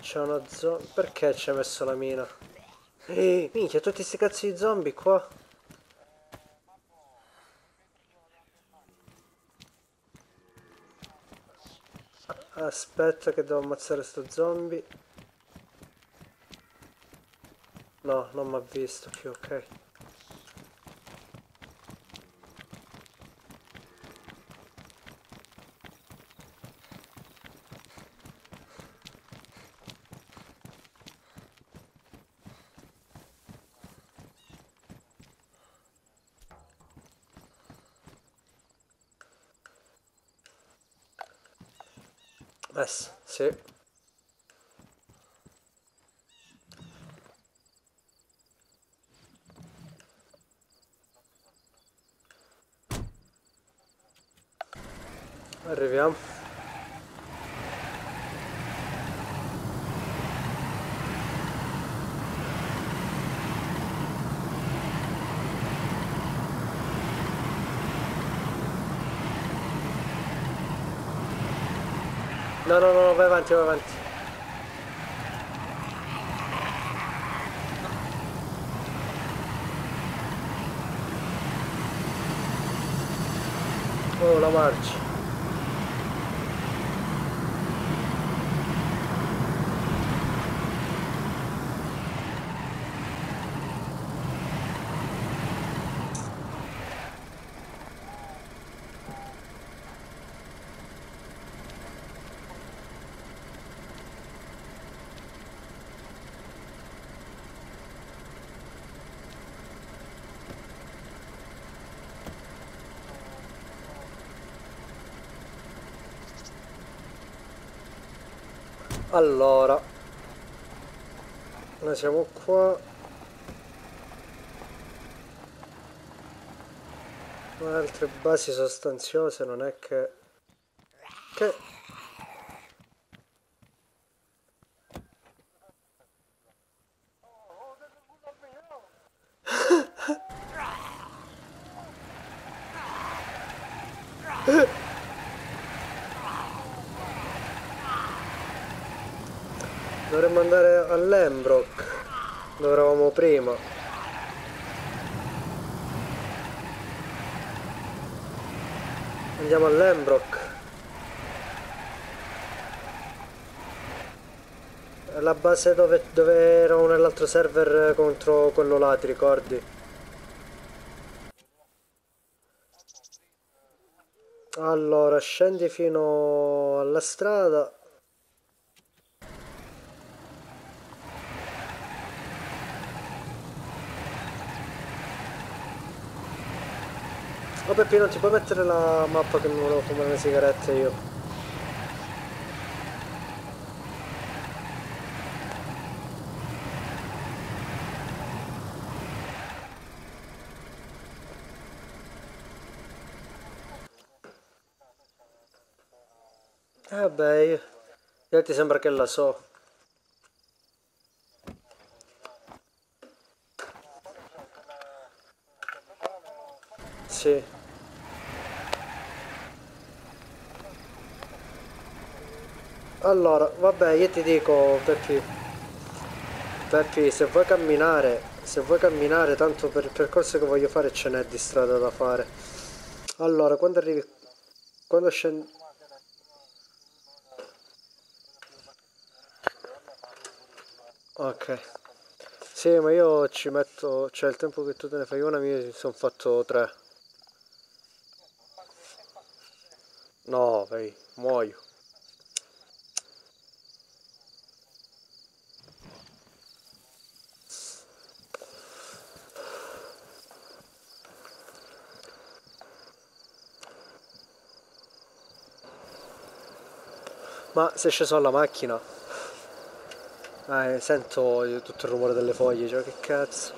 C'è uno zombie. Perché ci hai messo la mina? Minchia, tutti sti cazzo di zombie qua. Aspetta che devo ammazzare sto zombie. No, non mi ha visto più, ok. Sì. Arriviamo. No, no, no, vai avanti, vai avanti. Oh, la marcia. Allora, noi siamo qua. Altre basi sostanziose non è che... Che... Dovremmo andare a Lembrook, dove eravamo prima. Andiamo a Lembrook. È la base dove eravamo nell'altro server contro quello là, ti ricordi? Allora, scendi fino alla strada. Oh Peppi, non ti puoi mettere la mappa che mi volevo fumare le sigarette io. Vabbè, io ti sembra che la so. Sì. Allora, vabbè, io ti dico, Peppi, se vuoi camminare, tanto per il percorso che voglio fare ce n'è di strada da fare. Allora, quando arrivi, quando scendi... Ok. Sì, ma io ci metto, cioè il tempo che tu te ne fai una, io mi sono fatto tre. No, vai, muoio. Ma sei sceso alla macchina? Sento tutto il rumore delle foglie, cioè che cazzo.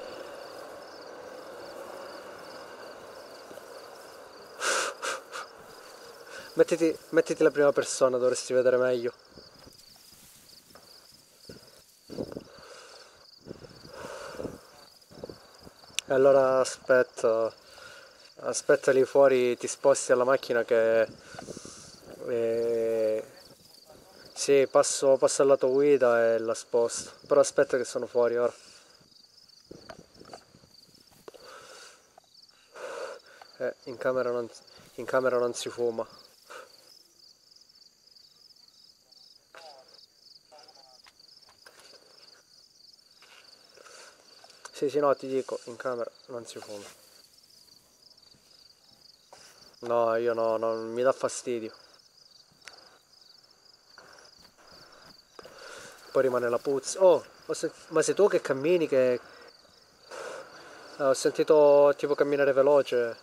Mettiti la prima persona, dovresti vedere meglio. E allora aspetta lì fuori, ti sposti alla macchina che... eh, Sì, passo al lato guida e la sposto. Però aspetta che sono fuori ora. In camera non si fuma. Sì, sì, no, ti dico, in camera non si fuma. No, io no, non mi dà fastidio. Poi rimane la puzza. Oh, ma sei tu che cammini che... ho sentito tipo camminare veloce.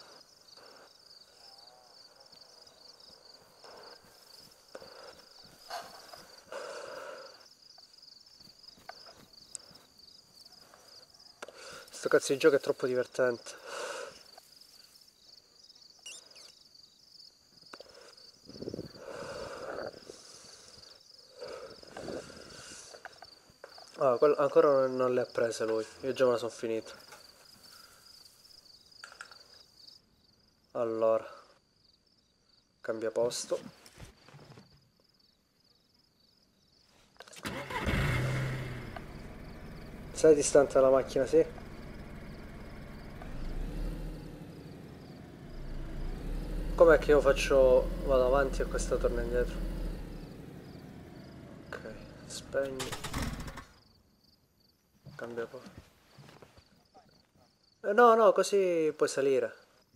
Sto cazzo di gioco è troppo divertente. Ah, ancora non le ha prese lui. Io già me la sono finita. Allora, cambia posto. Sei distante dalla macchina, sì? Com'è che io faccio... vado avanti e questa torna indietro? Ok, spegni. Cambia posto. No, no, così puoi salire.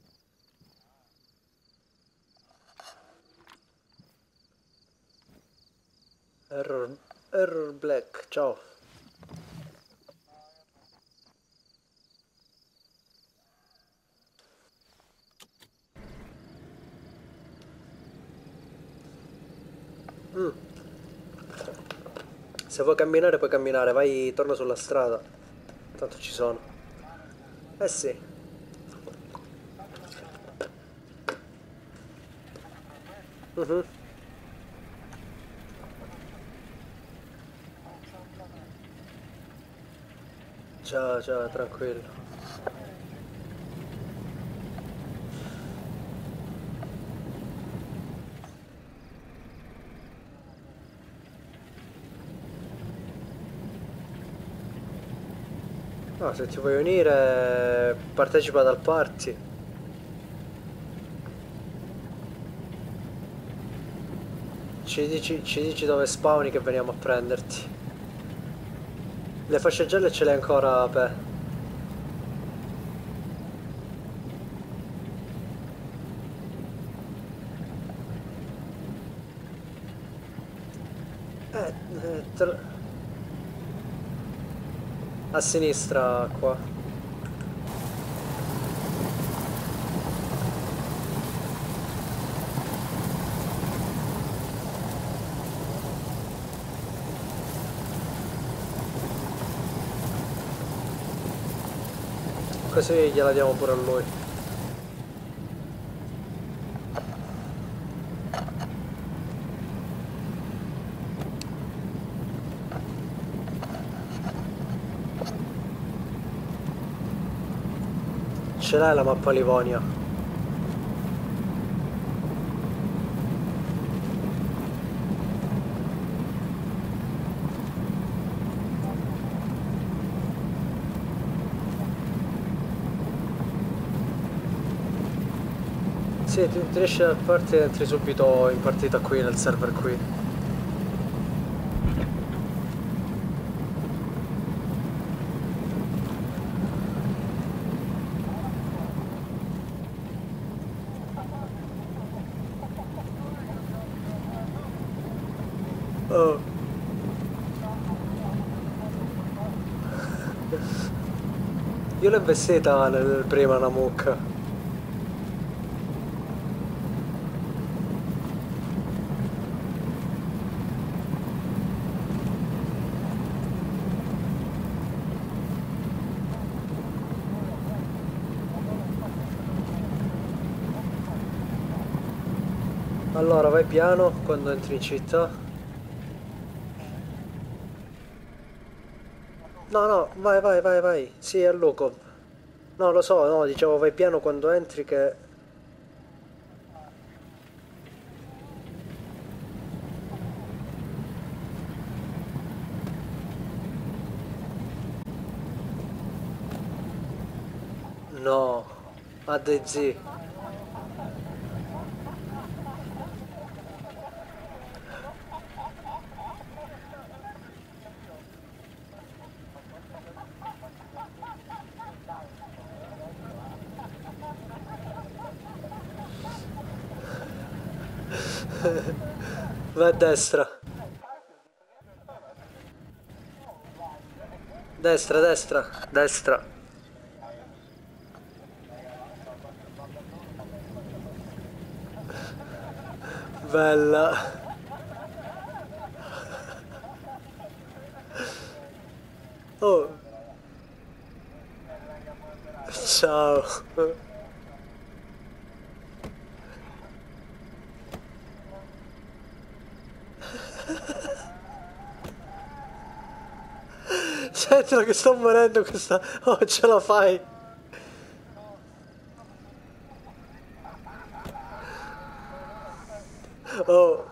Error, error black, ciao. Mm. Se vuoi camminare puoi camminare, vai, torna sulla strada. Tanto ci sono. Eh sì. Mhm. Ciao, ciao, tranquillo. No, se ti vuoi unire, partecipa dal party. Ci dici dove spawni che veniamo a prenderti. Le fasce gialle ce le hai ancora, Pe. Te lo- a sinistra qua. Così gliela diamo pure a lui. Ce l'hai la mappa Livonia? Sì, ti riesci a parte entri subito in partita qui nel server qui. Oh, io l'ho investita nel prima una mucca. Allora vai piano quando entri in città. No, no, vai, vai, vai, vai. Sì, è Lukov. No, lo so, no, dicevo vai piano quando entri che... No, a DayZ. Va a destra. Destra, destra, destra. Bella. Oh, ciao. Sentilo che sto morendo questa... Oh, ce la fai. Oh,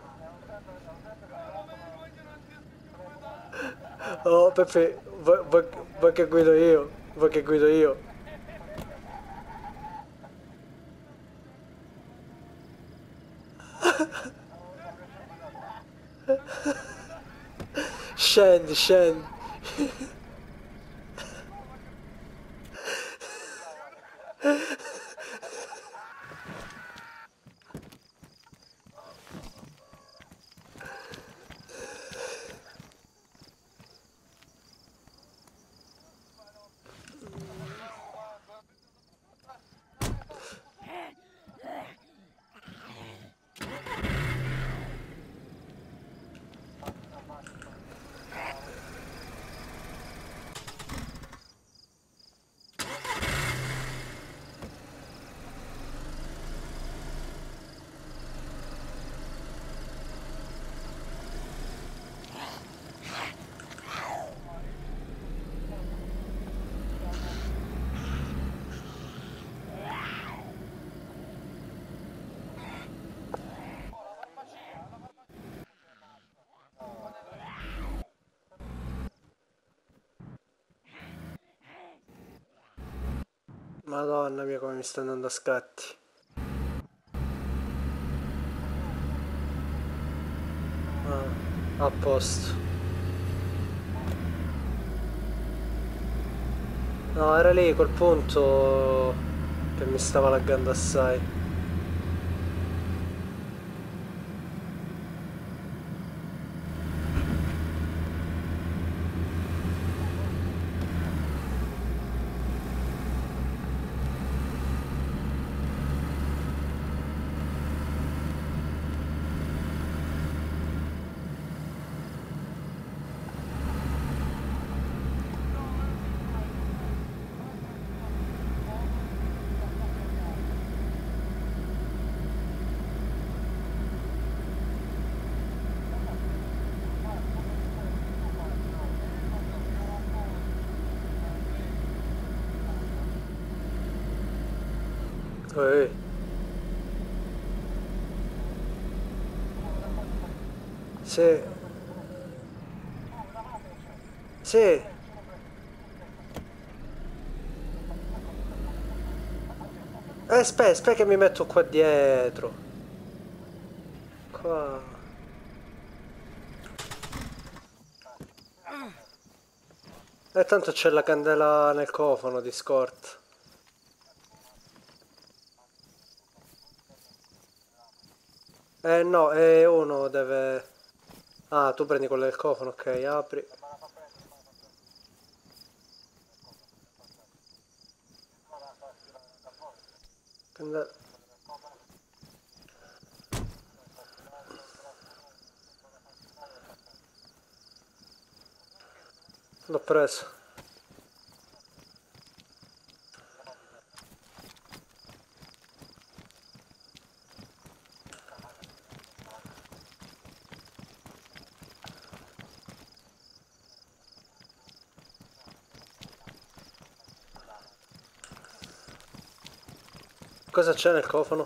oh, Peppe, vuoi che guido io? Vuoi che guido io? Scendi, scendi. Madonna mia come mi sta andando a scatti. Ah, a posto. No, era lì quel punto che mi stava laggando assai. Ehi. Sì. Sì. Aspetta che mi metto qua dietro. Qua. E tanto c'è la candela nel cofano di scorta. No, uno deve... Ah, tu prendi quello del cofano, ok, apri. Candela... L'ho preso. Cosa c'è nel cofano?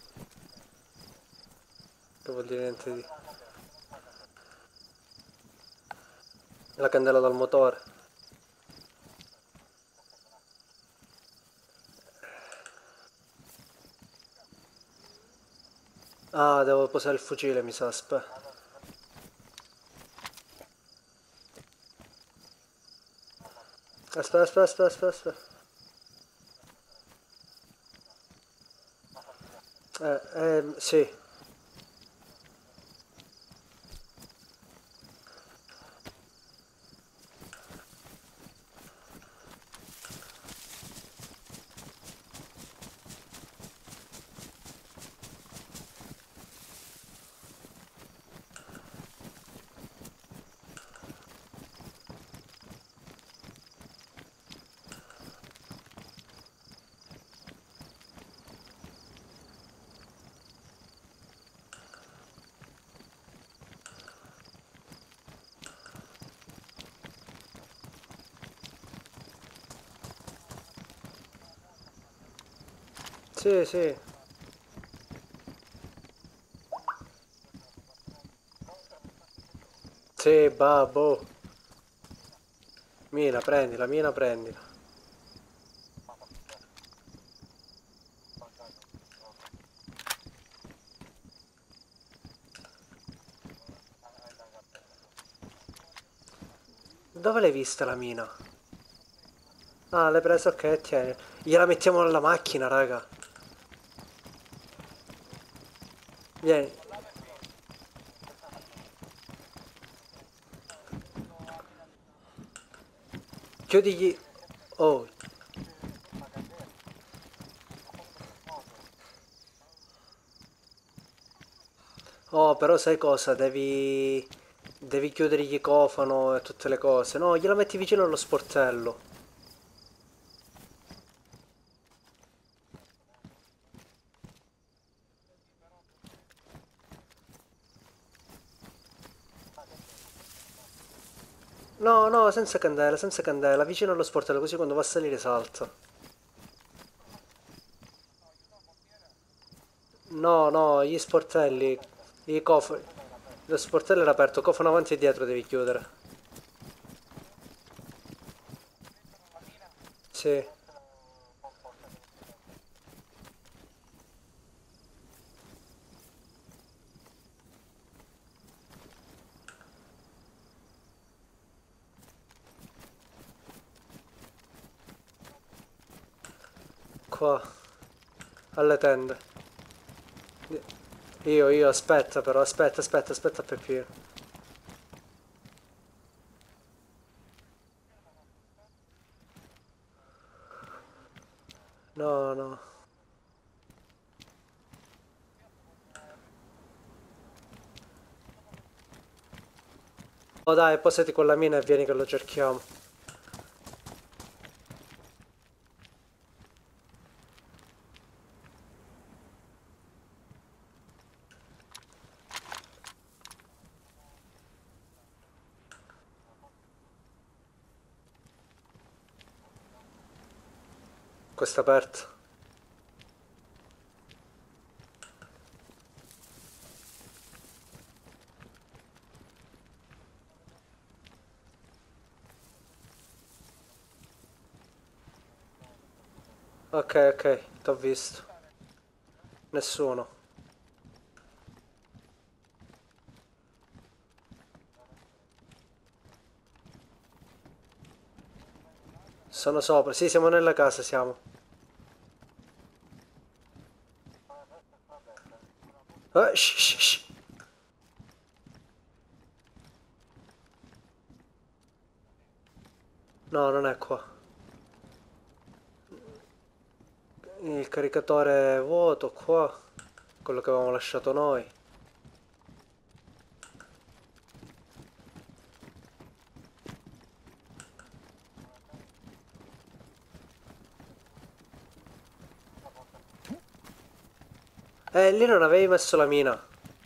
Che vuol dire niente di... La candela dal motore. Ah, devo posare il fucile, mi sa, aspetta. Aspetta, aspetta, aspetta, aspetta, aspetta. Sì. Sì, sì. Sì, babbo. Mina, prendila, mina, prendila. Dove l'hai vista la mina? Ah, l'hai presa, ok, tieni. Gliela mettiamo nella macchina, raga. Vieni. Chiudigli... Oh. Oh, però sai cosa? Devi chiudergli il cofano e tutte le cose. No, gliela metti vicino allo sportello. No, no, senza candela, vicino allo sportello, così quando va a salire salta. No, no, gli sportelli, i cofani. Lo sportello era aperto, cofano avanti e dietro devi chiudere. Sì, qua, alle tende. Aspetta però, aspetta Peppino. No, no. Oh dai, posati con la mina e vieni che lo cerchiamo. Questo è aperto. Ok, ok, t'ho visto. Nessuno. Sono sopra. Sì, siamo nella casa, siamo. Shh, shh, shh. No, non è qua. Il caricatore è vuoto qua. Quello che avevamo lasciato noi. Lì non avevi messo la mina.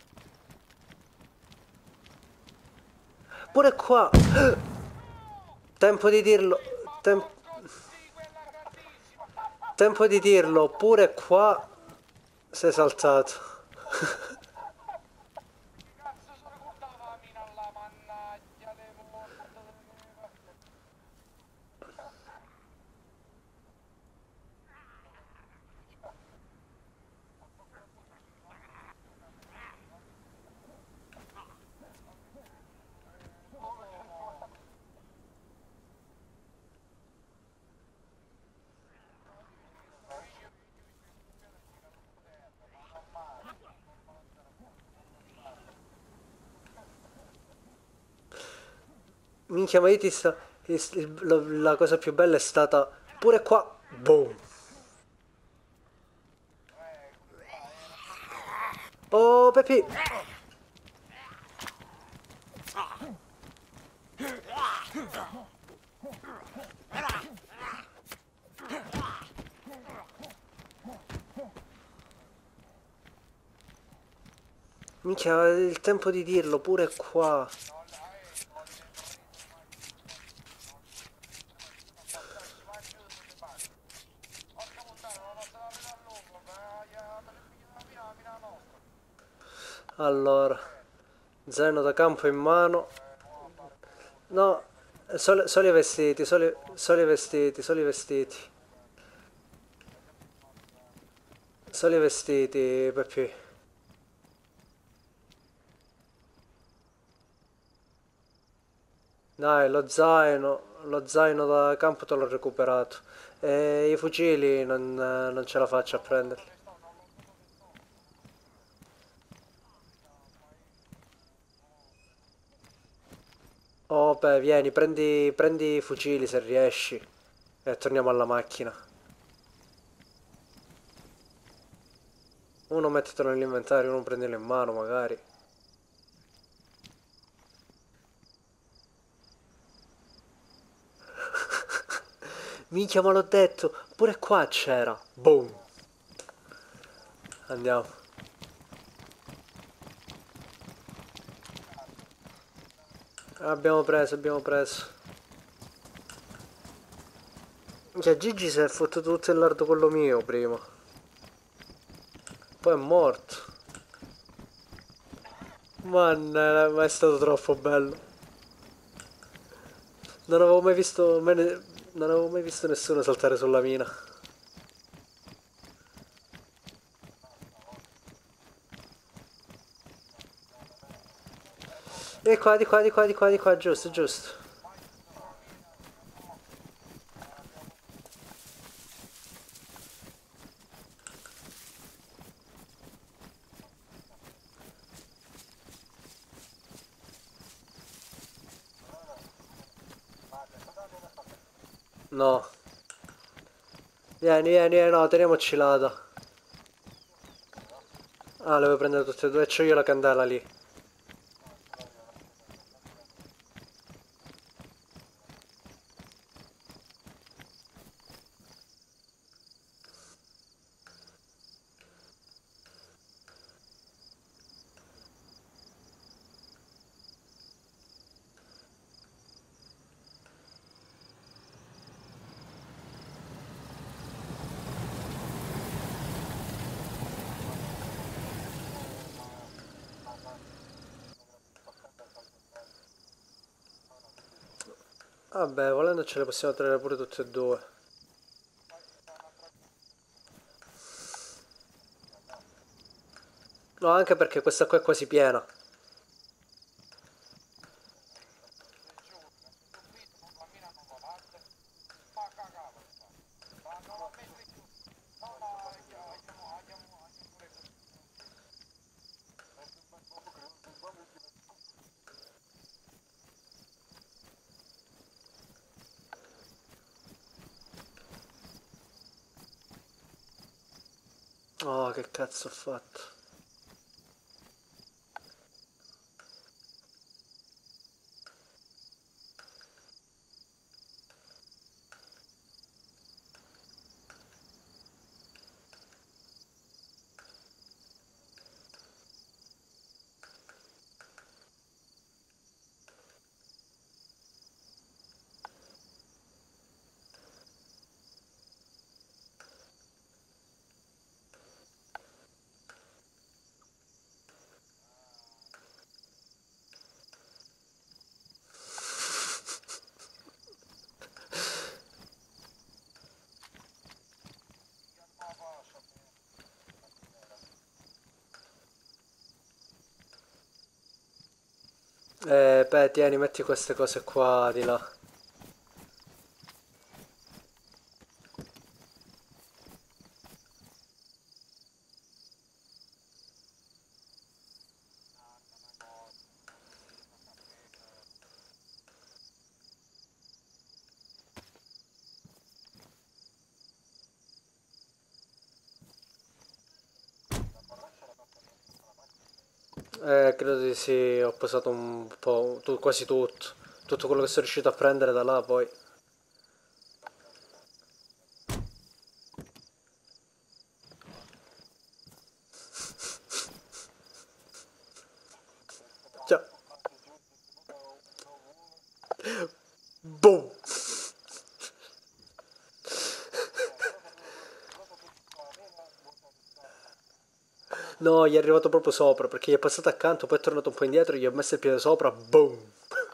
Pure qua. Tempo di dirlo. Tempo di dirlo. Pure qua sei saltato. Minchia, ma io ti sta... La cosa più bella è stata... Pure qua... Boom! Oh, Pepi! Minchia, il tempo di dirlo pure qua. Allora, zaino da campo in mano. No, soli vestiti, soli vestiti, soli vestiti. Soli vestiti, Pepi. Dai, lo zaino da campo te l'ho recuperato. E i fucili non ce la faccio a prenderli. Oh, beh, vieni, prendi i fucili se riesci. E torniamo alla macchina. Uno mettetelo nell'inventario, uno prendilo in mano magari. Minchia, ma l'ho detto, pure qua c'era. Boom. Andiamo. Abbiamo preso, abbiamo preso. Cioè, Gigi si è fottuto tutto il lardo quello mio prima. Poi è morto. Ma è stato troppo bello. Non avevo mai visto, non avevo mai visto nessuno saltare sulla mina. E qua, di qua, di qua, di qua, di qua, giusto, giusto. No. Vieni, vieni, no, teniamoci l'ada. Ah, le vuoi prendere tutte e due? C'ho io la candela lì. Vabbè, volendo ce le possiamo tenere pure tutte e due. No, anche perché questa qua è quasi piena. Oh, che cazzo ho fatto? Beh, tieni, metti queste cose qua di là. Credo di sì, ho posato un po', quasi tutto. Tutto quello che sono riuscito a prendere da là poi. Già. Boom! No, gli è arrivato proprio sopra, perché gli è passato accanto, poi è tornato un po' indietro, gli ho messo il piede sopra, boom!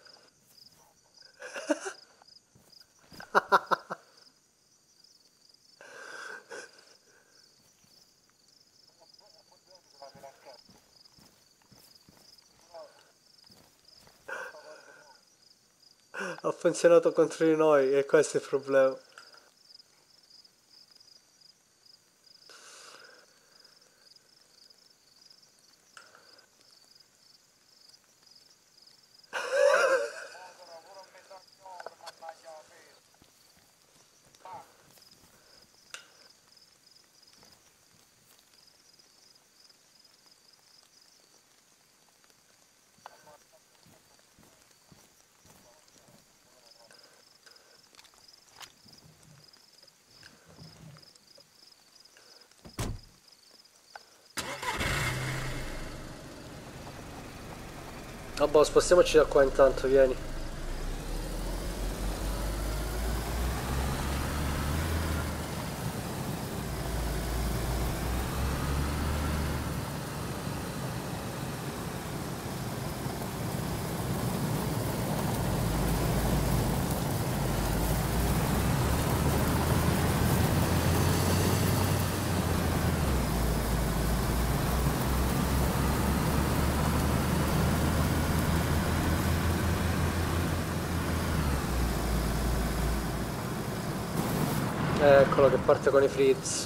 Ha funzionato contro di noi e questo è il problema. Vabbè, spostiamoci da qua intanto, vieni. Eccolo che parte con i frizz.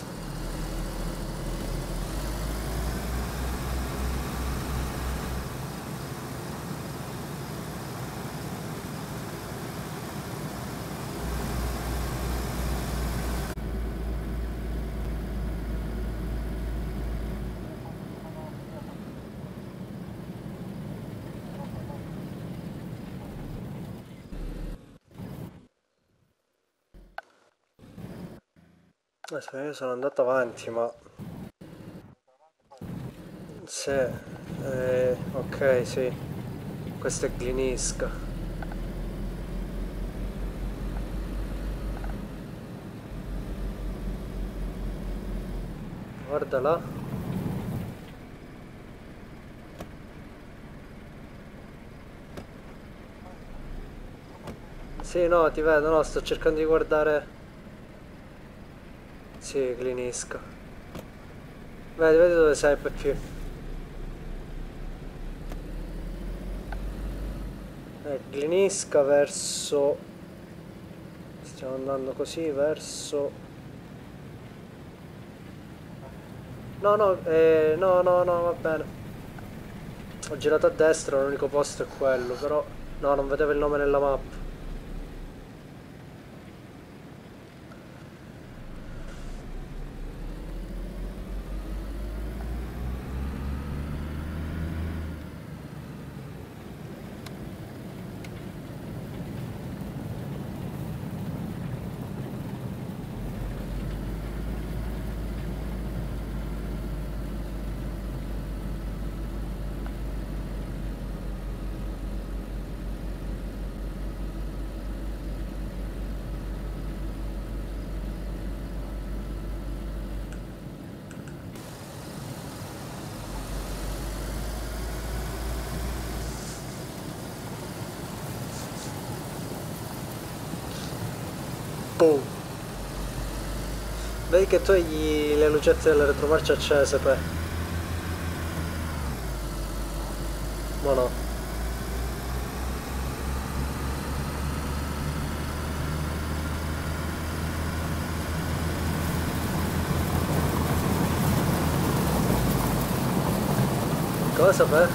Aspetta, io sono andato avanti, ma... Se... ok, sì. Questo è Glinisca. Guarda là. Sì, no, ti vedo, no, sto cercando di guardare... Sì, Glinisca. Vedi, vedi dove sei per più. Glinisca verso... Stiamo andando così verso... No, no, no, no, no, va bene. Ho girato a destra, l'unico posto è quello, però... No, non vedevo il nome nella mappa. Boom. Vedi che togli le lucette delle retromarce accese, pe. Ma no. Cosa, pe?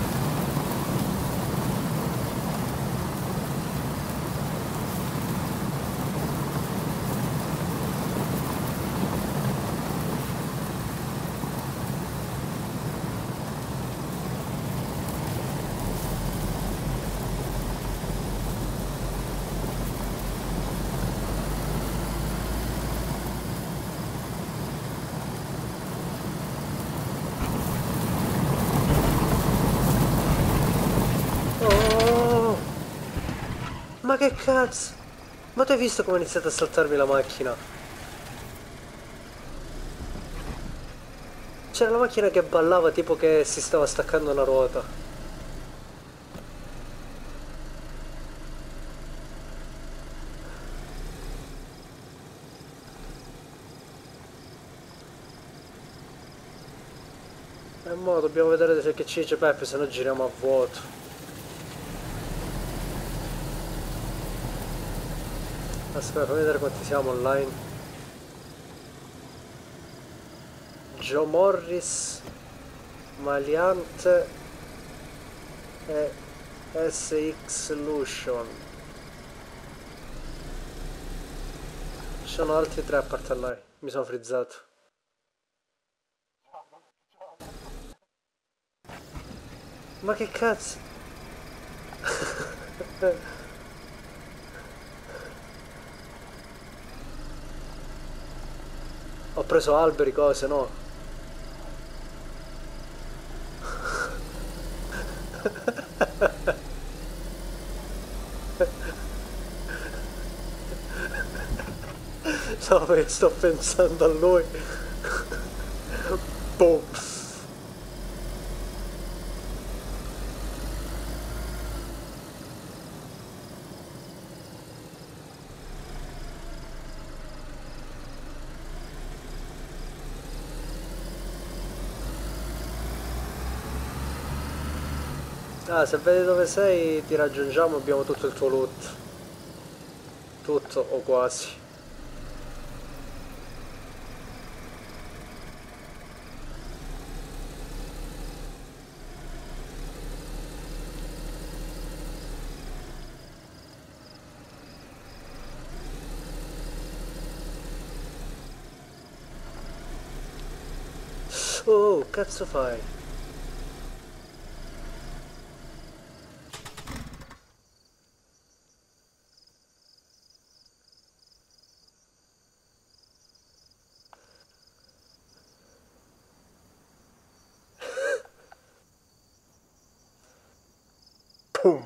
Ma che cazzo? Ma tu hai visto come ha iniziato a saltarmi la macchina? C'era la macchina che ballava tipo che si stava staccando una ruota. E mo dobbiamo vedere se che ci dice Peppe, se no giriamo a vuoto. Aspetta, fammi vedere quanti siamo online. Joe Morris, Maliante e SX Lution. Ci sono altri tre a parte lei. Mi sono frizzato. Ma che cazzo? Ho preso alberi, cose, no? No, perché sto pensando a lui. Boom. Ah, se vedi dove sei ti raggiungiamo, abbiamo tutto il tuo loot. Tutto o quasi. Oh, cazzo fai? Pum.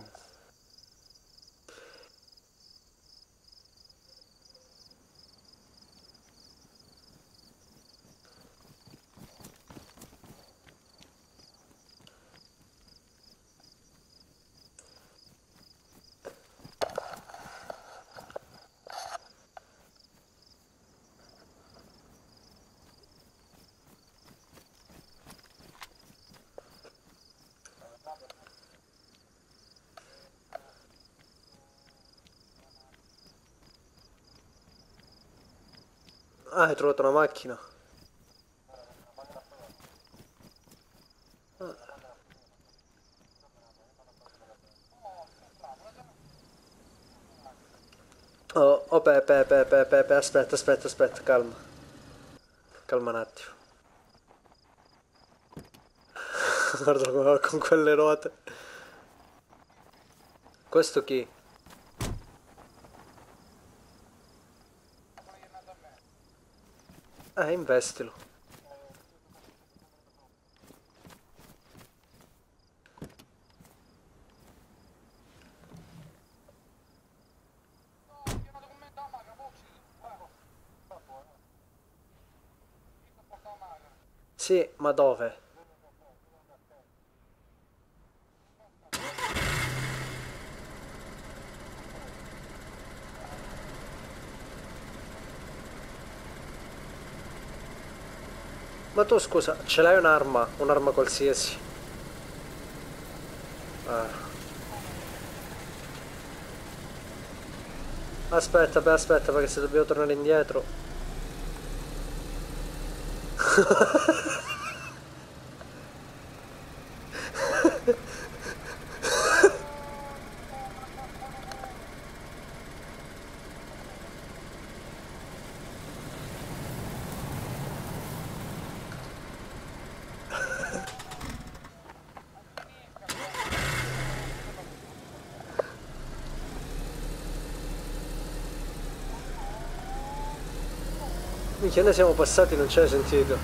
Ah, hai trovato una macchina. Oh, oh, Pepe, aspetta, calma. Calma un attimo. Guarda come va con quelle ruote. Questo chi? Investilo. Sì, ma dove? Ma tu scusa, ce l'hai un'arma? Un'arma qualsiasi? Ah. Aspetta, perché se dobbiamo tornare indietro. Minchia, noi siamo passati, non c'è sentito.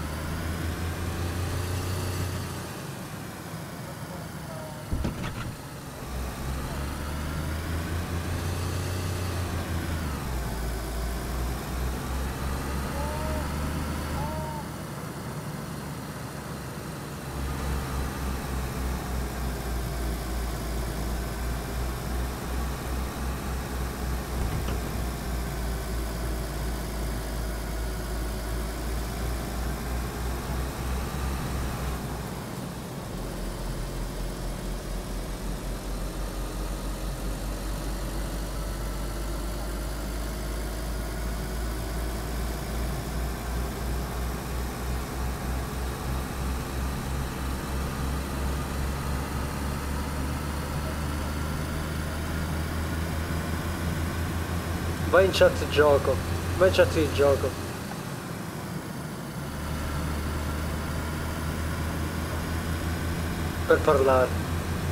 Vai in chat gioco. Vai in chat di gioco. Per parlare.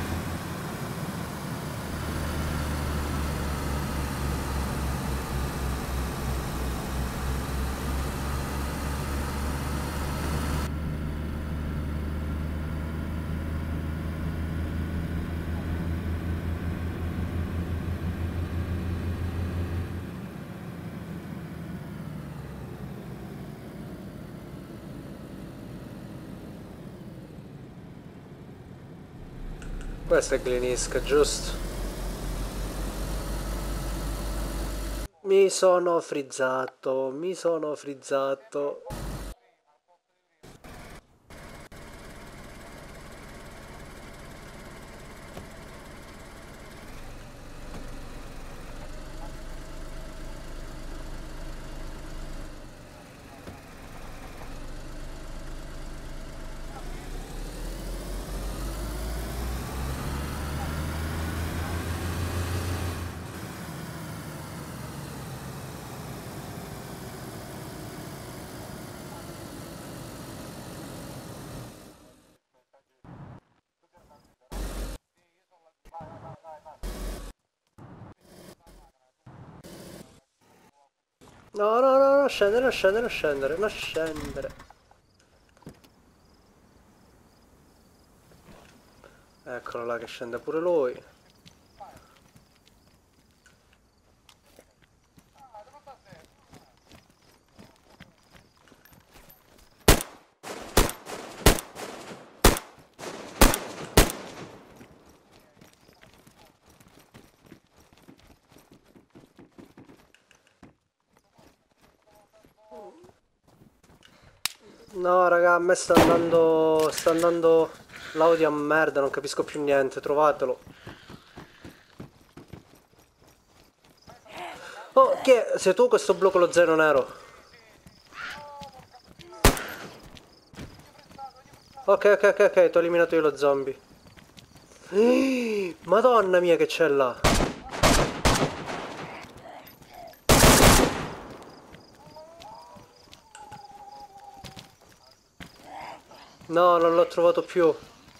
Questo è Glenisk, giusto? Mi sono frizzato, mi sono frizzato. No, no, no, non scendere, non scendere, non scendere, non scendere. Eccolo là che scende pure lui. No, raga, a me sta andando l'audio a merda, non capisco più niente, trovatelo. Oh, che è? Sei tu questo blu con lo zero nero? Ok, ok, ok, ok, ti ho eliminato io lo zombie. Madonna mia che c'è là. No, non l'ho trovato più.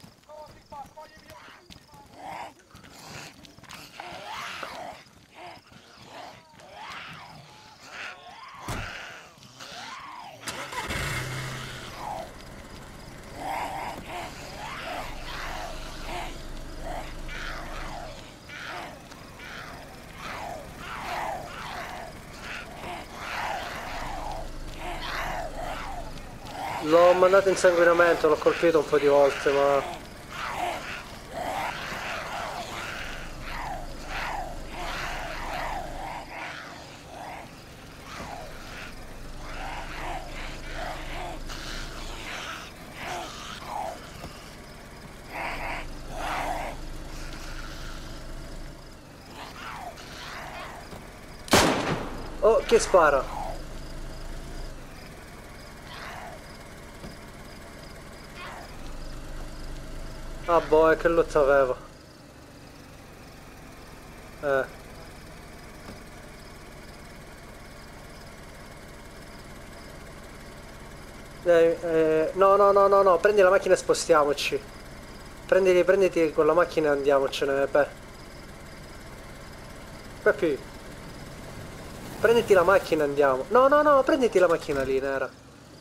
L'ho mandato in sanguinamento, l'ho colpito un po' di volte, ma... Oh, chi spara? Ah, boh, che loot aveva. Eh. No, no, no, no, no, prendi la macchina e spostiamoci. Prenditi con la macchina e andiamocene, Peppi, prenditi la macchina e andiamo. No, no, no, prenditi la macchina lì, nera.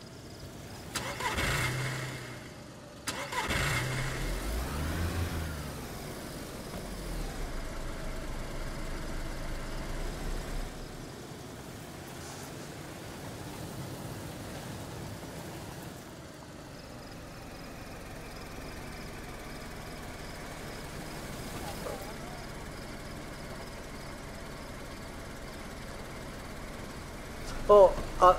Oh,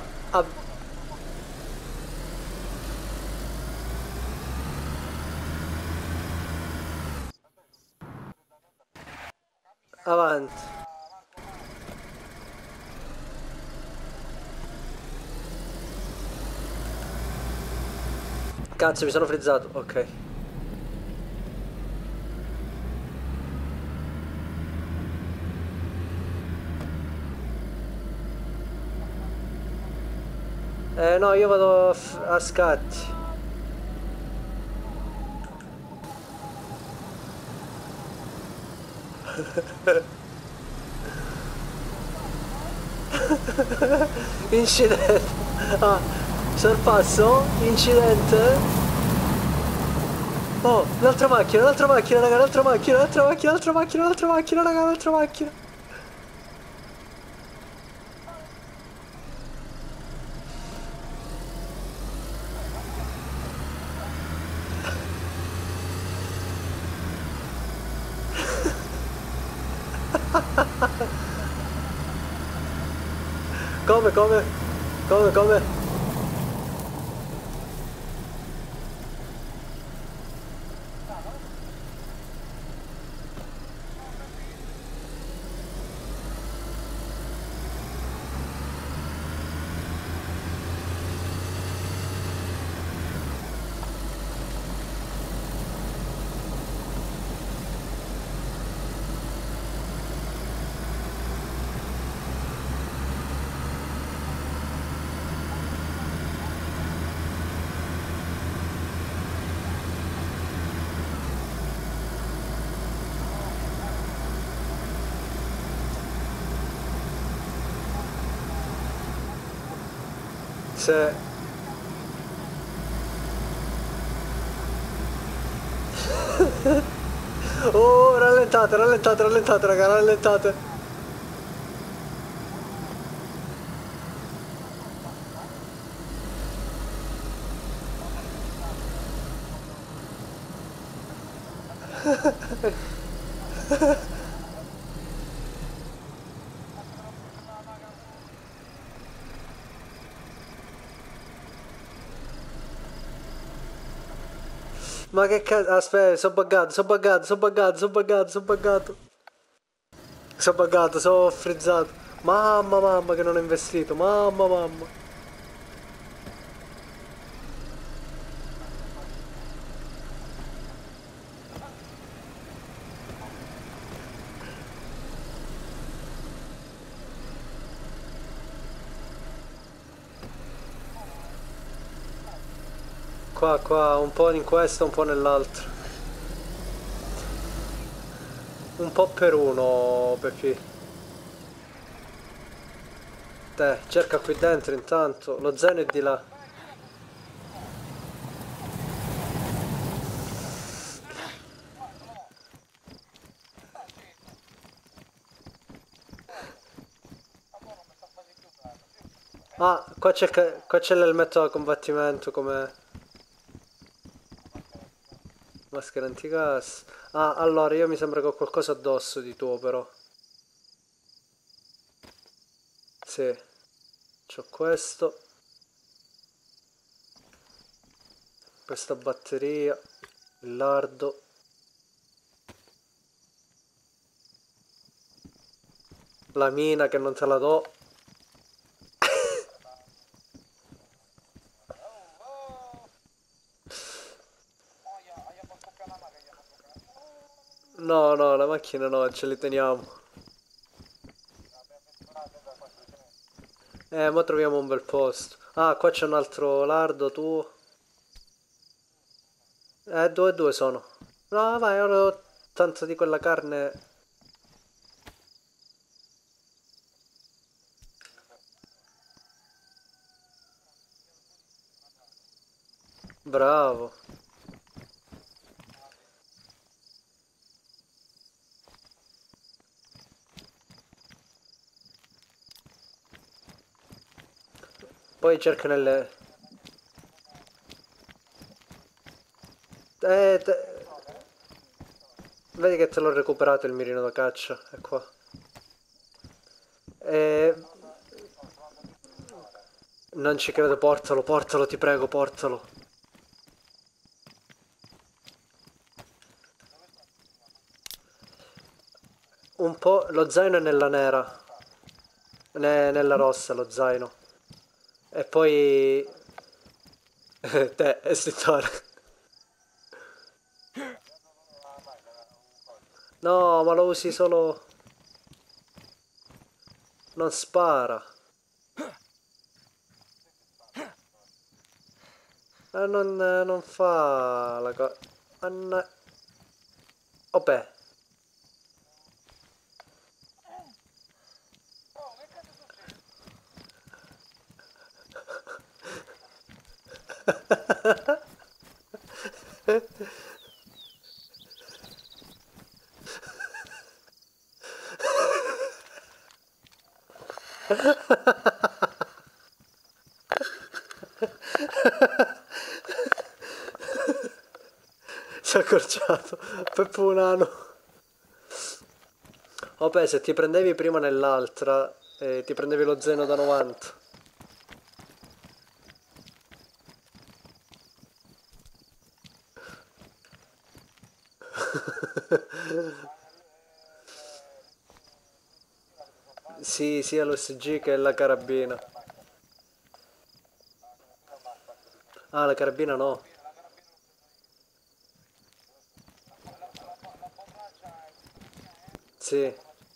avanti. Cazzo, mi sono frizzato, ok. No, io vado a scatti. Incidente. Ah, sorpasso? Incidente? Oh, l'altra macchina, raga, l'altra macchina, l'altra macchina, l'altra macchina, l'altra macchina, raga, l'altra macchina. Come, come? Come, come? Se... Oh, rallentate, rallentate, rallentate, raga, rallentate. Ma che cazzo... Aspetta, sono buggato, sono buggato, sono buggato, sono buggato, sono buggato. Sono buggato, sono frizzato. Mamma, mamma che non ho investito, mamma, mamma. Qua, qua, un po' in questo, un po' nell'altro. Un po' per uno, Peppi. Te, cerca qui dentro intanto. Lo zaino è di là. Ah, qua c'è l'elmetto da combattimento come maschera antigas. Ah, allora io mi sembra che ho qualcosa addosso di tuo però. Sì, c'ho questo, questa batteria, il lardo. La mina che non te la do. No, no, la macchina no, ce li teniamo. Mo troviamo un bel posto. Ah, qua c'è un altro lardo tuo. Due e due sono. No, vai, ora ho tanto di quella carne. Bravo. Poi cerca nelle... te... Vedi che te l'ho recuperato il mirino da caccia. È qua. Eh, non ci credo, portalo, portalo, ti prego, portalo. Un po'... Lo zaino è nella nera. Nella rossa, lo zaino. E poi... te, estintor. No, ma lo usi solo... Non spara. Non fa la cosa... Vabbè. Si è accorciato. Peppo un anno. Vabbè, se ti prendevi prima nell'altra, ti prendevi lo zeno da 90. Sì, sia l'OSG che la carabina. Ah, la carabina no. Sì.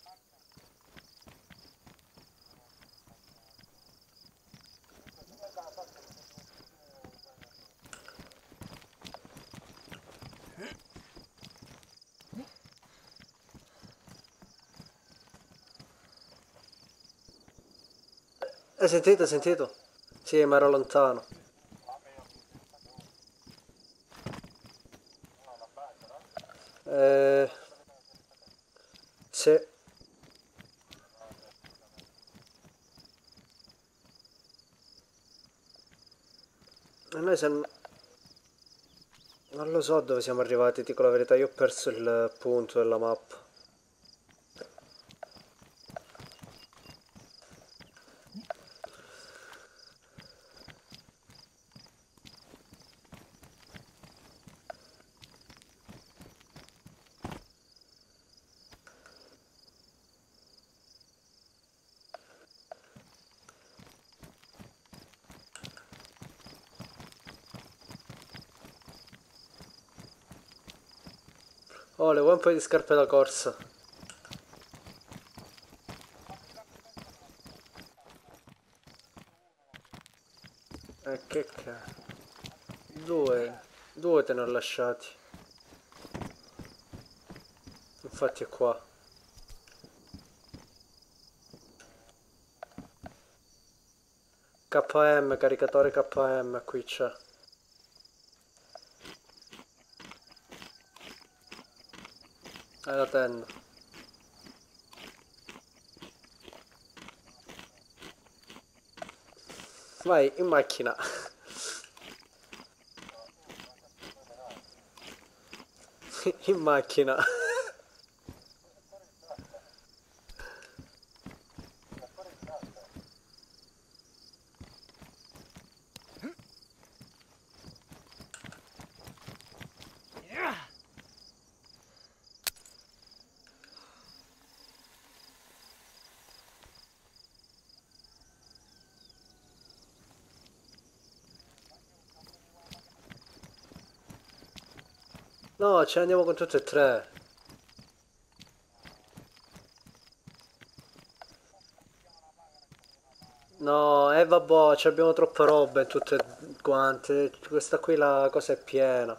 Hai sentito, hai sentito? Sì, ma ero lontano. Eh, sì. E noi se... Non lo so dove siamo arrivati, dico la verità, io ho perso il punto della mappa. Oh, le vuoi un paio di scarpe da corsa? Che cazzo. Due te ne ho lasciati. Infatti è qua. KM, caricatore KM, qui c'è. È la tenda. Vai, in macchina. In macchina. No, ce ne andiamo con tutte e tre. No, vabbè, ci abbiamo troppa roba in tutte quante. Questa qui la cosa è piena.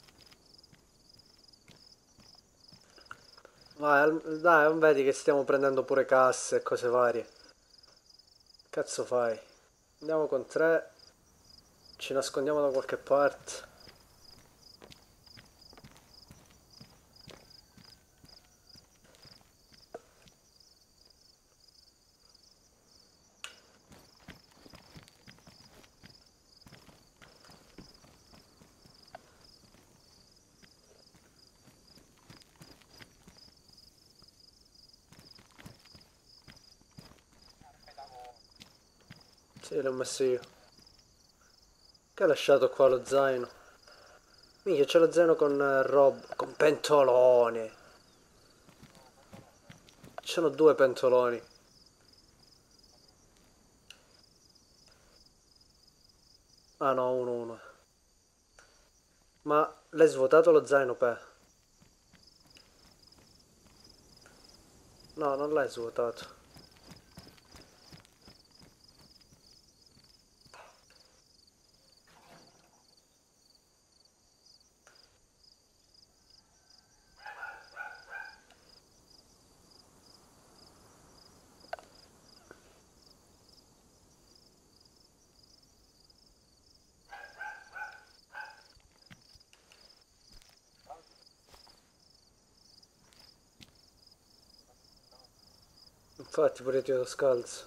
Vai, dai, non vedi che stiamo prendendo pure casse e cose varie. Cazzo fai? Andiamo con tre, ci nascondiamo da qualche parte. Sì, l'ho messo io. Che ho lasciato qua lo zaino? Minchia, c'è lo zaino con roba, con pentolone. Ci sono due pentoloni. Ah no, uno. Ma l'hai svuotato lo zaino, pe? No, non l'hai svuotato. Infatti pure io scalzo.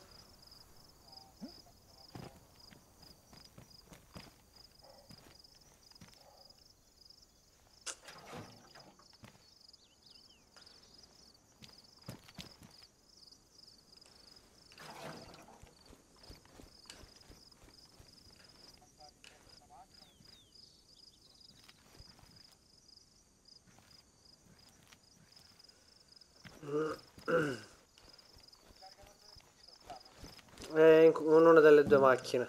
È in una delle due macchine.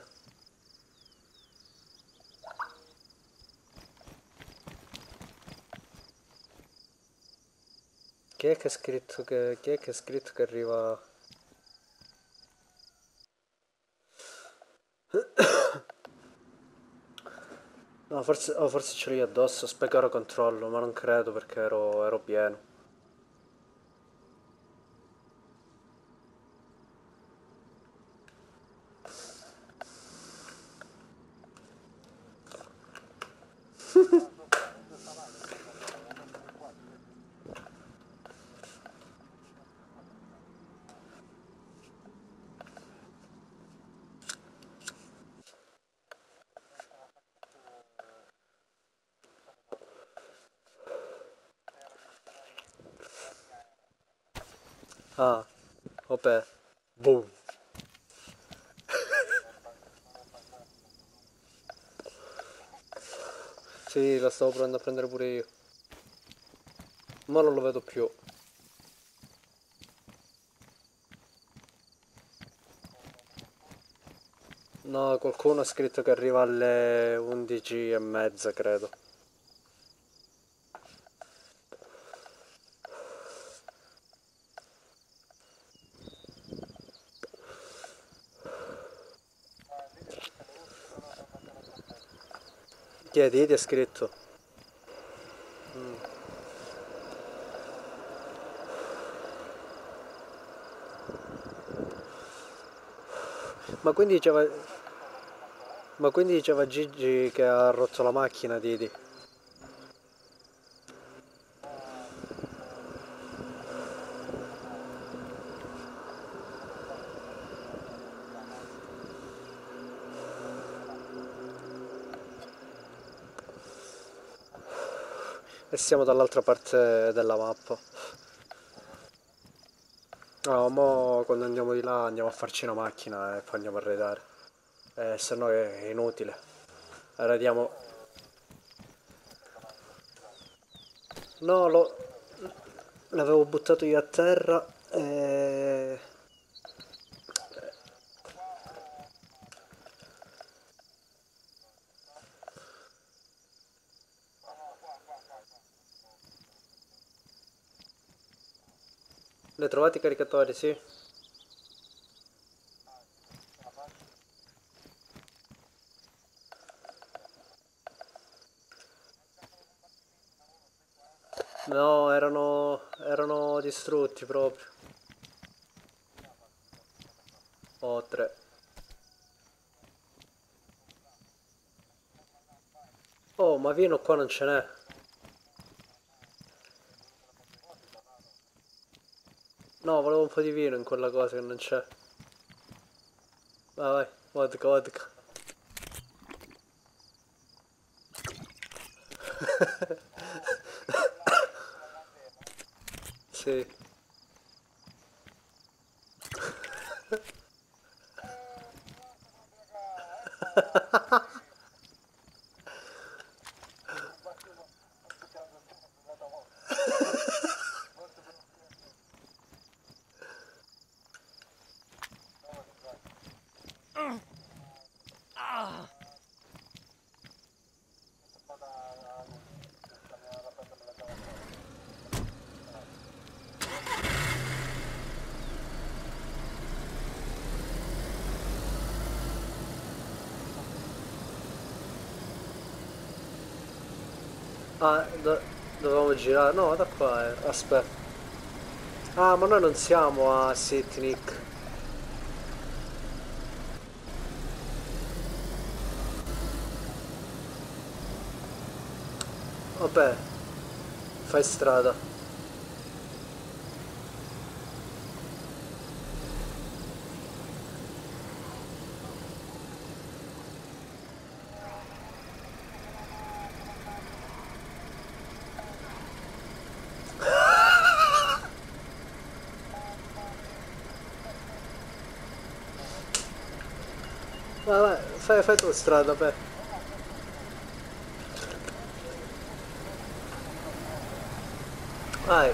Chi è che ha scritto che arriva? No, forse ce l'ho io addosso, aspetta che ora controllo, ma non credo perché ero pieno. Ah, vabbè. Boom. Sì, la stavo provando a prendere pure io. Ma non lo vedo più. No, qualcuno ha scritto che arriva alle 11:30, credo. Chi è? Didi ha scritto. Ma quindi diceva... Ma quindi diceva Gigi che ha rotto la macchina, Didi. E siamo dall'altra parte della mappa. No, mo quando andiamo di là andiamo a farci una macchina e poi andiamo a raidare. Se no è inutile. Raidiamo... No, l'avevo buttato io a terra e... Le trovate i caricatori, sì? No, erano distrutti proprio. Oh, tre. Oh, ma vino qua non ce n'è. No, volevo un po' di vino in quella cosa che non c'è. Vai, vai, vodka, vodka. Sì. Ah, dovevamo girare. No, da qua, aspetta. Ah, ma noi non siamo a Sitnik. Vabbè, fai strada. Vai, vai, fai tu strada, beh. Vai.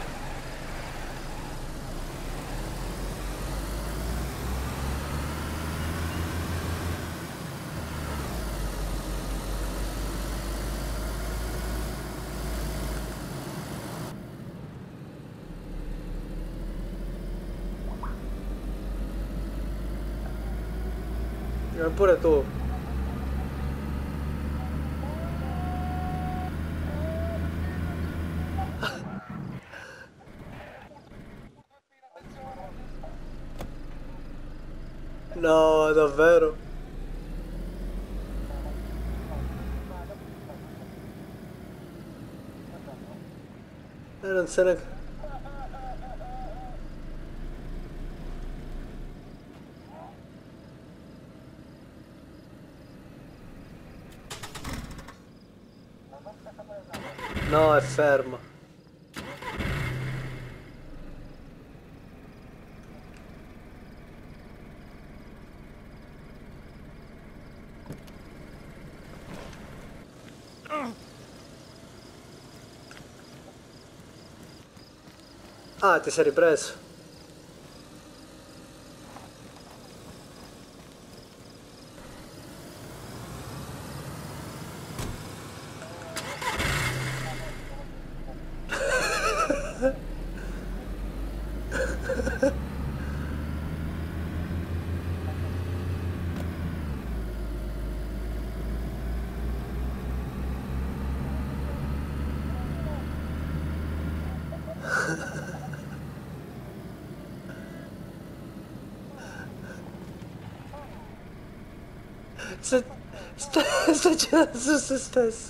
Pure tu. No, davvero. Non se ne... No, è ferma. Ah, ti sei ripreso. Sta, sta girando su se stesso.